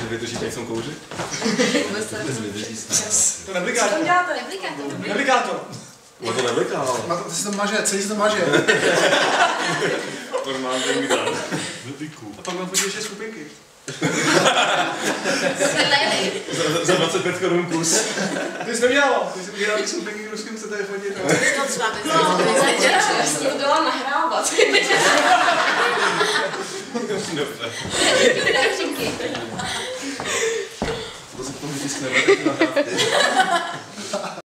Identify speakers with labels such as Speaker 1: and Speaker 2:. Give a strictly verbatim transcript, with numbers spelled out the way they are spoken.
Speaker 1: Vydrží teď jsem kouřit?
Speaker 2: To nebliká.
Speaker 3: Co děláte?
Speaker 2: Nebliká to.
Speaker 1: No to nebliká, ale.
Speaker 2: To se to maže, celý se to maže.
Speaker 1: Normálně migdal.
Speaker 2: A pak mám podívat ještě skupinky.
Speaker 1: za, za dvacet pět korun kus.
Speaker 2: Ty jsi neměla, ty jsi udělal ty skupinky, kdo s kým chcete fotit.
Speaker 3: No, já jsem to dala nahrávat.
Speaker 1: Dobře.
Speaker 4: To se k tomu tiskne,